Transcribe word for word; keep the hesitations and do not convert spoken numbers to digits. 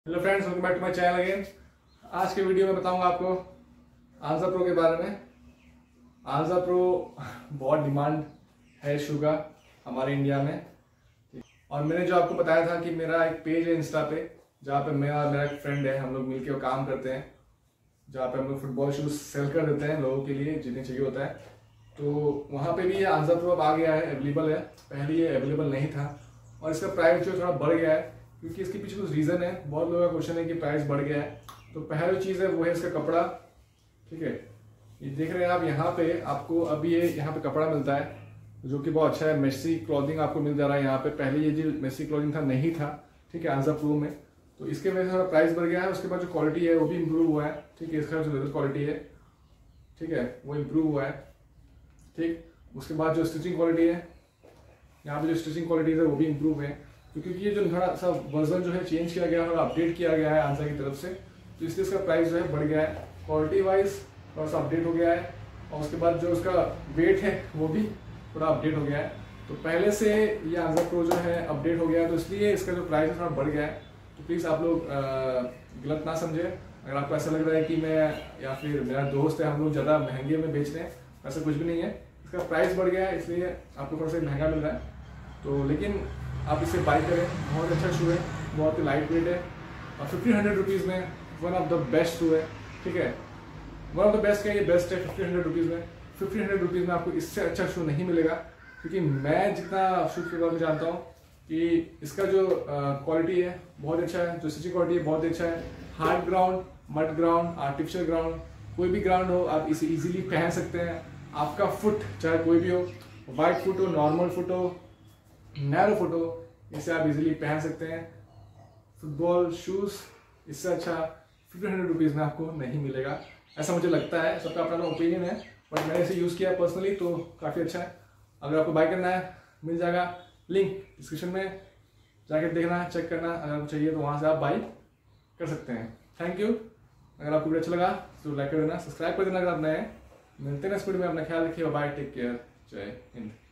Hello friends, welcome back to my channel again. आज के video में बताऊंगा आपको आंजा प्रो के बारे में। आंजा प्रो बहुत डिमांड है शू का हमारे इंडिया में। और मैंने जो आपको बताया था कि मेरा एक पेज है इंस्टा पे, जहाँ पे मैं और मेरा एक फ्रेंड है, हम लोग मिलकर काम करते हैं, जहाँ पे हम लोग फुटबॉल शूज सेल कर देते हैं लोगों के लिए जिन्हें चाहिए होता है। तो वहाँ पे भी ये आंजा प्रो अब आ गया है, अवेलेबल है। पहले ये अवेलेबल नहीं था और इसका प्राइस जो थोड़ा बढ़ गया है, क्योंकि इसके पीछे कुछ रीज़न है। बहुत लोगों का क्वेश्चन है कि प्राइस बढ़ गया है। तो पहली चीज़ है वो है इसका कपड़ा। ठीक है, ये देख रहे हैं आप, यहाँ पे आपको अभी ये यहाँ पे कपड़ा मिलता है जो कि बहुत अच्छा है। मेसी क्लॉथिंग आपको मिल जा रहा है यहाँ पे। पहले ये जो मेसी क्लॉथिंग था नहीं था, ठीक है, आंजा प्रो में। तो इसके वजह से थोड़ा प्राइस बढ़ गया है। उसके बाद जो क्वालिटी है वो भी इम्प्रूव हुआ है। ठीक है, इसका जो लेदर क्वालिटी है, ठीक है, वो इम्प्रूव हुआ है। ठीक, उसके बाद जो स्टिचिंग क्वालिटी है, यहाँ पे जो स्टिचिंग क्वालिटी है वो भी इम्प्रूव है, क्योंकि ये जो थोड़ा सा वर्जन जो है चेंज किया गया है और अपडेट किया गया है आंजा की तरफ से, तो इसलिए इसका प्राइस जो है बढ़ गया है। क्वालिटी वाइज थोड़ा सा अपडेट हो गया है और उसके बाद जो उसका वेट है वो भी थोड़ा अपडेट हो गया है। तो पहले से ये आंजा प्रो जो है अपडेट हो गया है, तो इसलिए इसका जो प्राइस है थोड़ा बढ़ गया है। तो प्लीज़ आप लोग गलत ना समझे। अगर आपको ऐसा लग रहा है कि मैं या फिर मेरा दोस्त है हम लोग ज़्यादा महंगे में बेच रहे हैं, ऐसा कुछ भी नहीं है। इसका प्राइस बढ़ गया है इसलिए आपको थोड़ा सा महंगा मिल रहा है। तो लेकिन आप इसे बाई करें, बहुत अच्छा शू है, बहुत ही लाइट वेट है और फिफ्टीन हंड्रेड रुपीज़ में one of the best shoe है। ठीक है, वन ऑफ द बेस्ट का ये बेस्ट है फिफ्टीन हंड्रेड रुपीज़ में। फिफ्टीन हंड्रेड रुपीज़ में आपको इससे अच्छा शू नहीं मिलेगा, क्योंकि मैं जितना शू के बारे में जानता हूँ कि इसका जो क्वालिटी है बहुत अच्छा है, जो स्टिचिंग क्वालिटी है बहुत अच्छा है। Hard ground, mud ground, artificial ground, कोई भी ग्राउंड हो आप इसे ईजिली पहन सकते हैं। आपका फुट चाहे कोई भी हो, वाइट फुट हो, नॉर्मल फुट हो, नैरो फुट हो, इसे आप इजीली पहन सकते हैं। फुटबॉल शूज इससे अच्छा फिफ्टीन हंड्रेड रुपीज़ में आपको नहीं मिलेगा, ऐसा मुझे लगता है। सबका अपना ओपिनियन है, बट मैंने इसे यूज़ किया पर्सनली तो काफ़ी अच्छा है। अगर आपको बाय करना है मिल जाएगा, लिंक डिस्क्रिप्शन में जाके देखना, चेक करना। अगर आपको चाहिए तो वहाँ से आप बाई कर सकते हैं। Thank you. अगर आपको वीडियो अच्छा लगा तो लाइक कर देना, सब्सक्राइब कर देना अगर आप नए हैं। मिलते हैं नेक्स्ट वीडियो में। अपना ख्याल रखिए, बाय, टेक केयर, जय हिंद।